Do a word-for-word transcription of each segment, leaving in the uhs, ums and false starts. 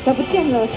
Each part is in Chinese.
怎么不见了？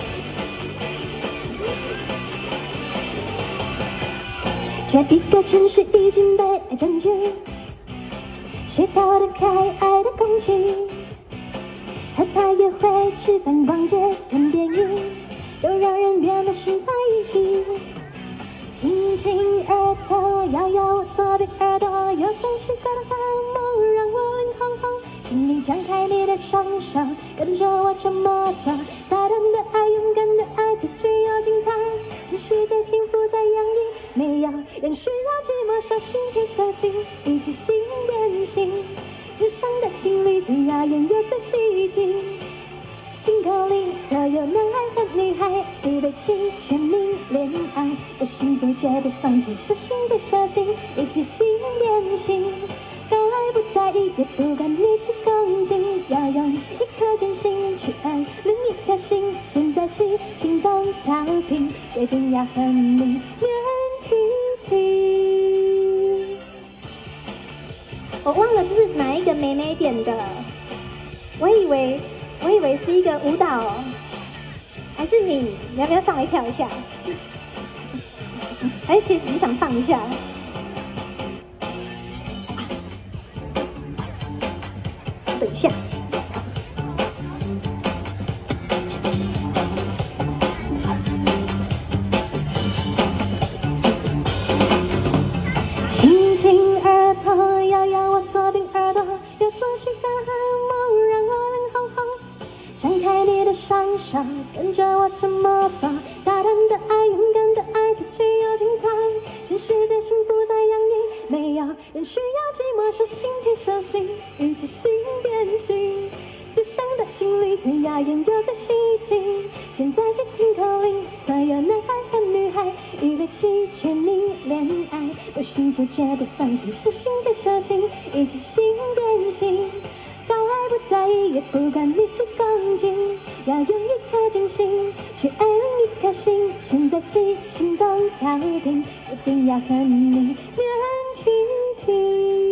这一个城市已经被爱占据，谁逃得开爱的攻击？和他约会、吃饭、逛街、看电影，都让人变得神采奕奕。轻轻耳朵，摇摇我左边耳朵，有种奇怪的荷尔蒙让我脸红红。请你张开你的双手，跟着我这么做。大胆的爱，勇敢的爱，自己要精彩。全世界幸福在洋溢，没有人需要寂寞，手心贴手心，一起心连心。纸上的情侣最耀眼又最吸睛。听口令，所有男孩和女孩预备起全民恋爱，有幸福绝对放弃，是心对手心，一起心连心。高矮不在意，也不管你几公斤，要用一颗真心去爱另一颗心。现在起心动调频，决定要和你连体体。 我忘了这是哪一个妹妹点的，我以为我以为是一个舞蹈，还是你？你要不要上来跳一下？哎，其实只想上一下。等一下。 轻轻耳朵，摇摇我左边耳朵，有种奇怪的荷尔蒙让我脸红红。张开你的双手，跟着我这么做。大胆的爱，勇敢的爱，自己要精彩。全世界幸福在洋溢，没有人需要寂寞，手心贴手心，一起心连心。纸上的情侣最耀眼又最吸睛。现在起听口令，所有男孩和女孩预备起全民恋爱，有幸福绝对放弃，是心对手心，一起心连心。高矮不在意，也不管你几公斤，要用一颗真心去爱另一颗心。现在起心动调频，决定要和你连体体。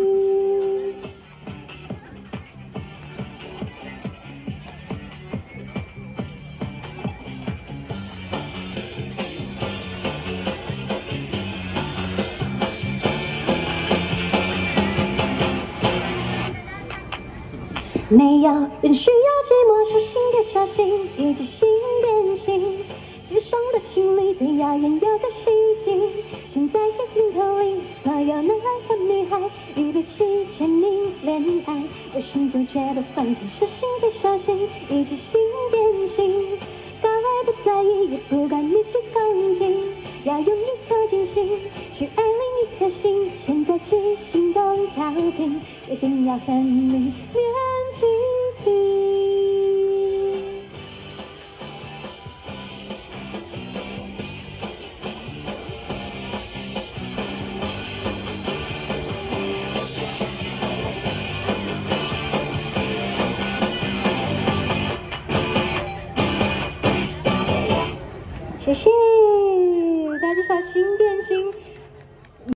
没有人需要寂寞，手心贴手心，一起心连心。纸上的情侣最耀眼又最吸睛。现在起听口令，所有男孩和女孩预备起全民恋爱，有幸福绝对放弃，是心对手心，一起心连心。高矮不在意，也不管你几公斤，要用一颗真心去爱另一颗心。现在起心动调频，决定要和你连体体。谢谢。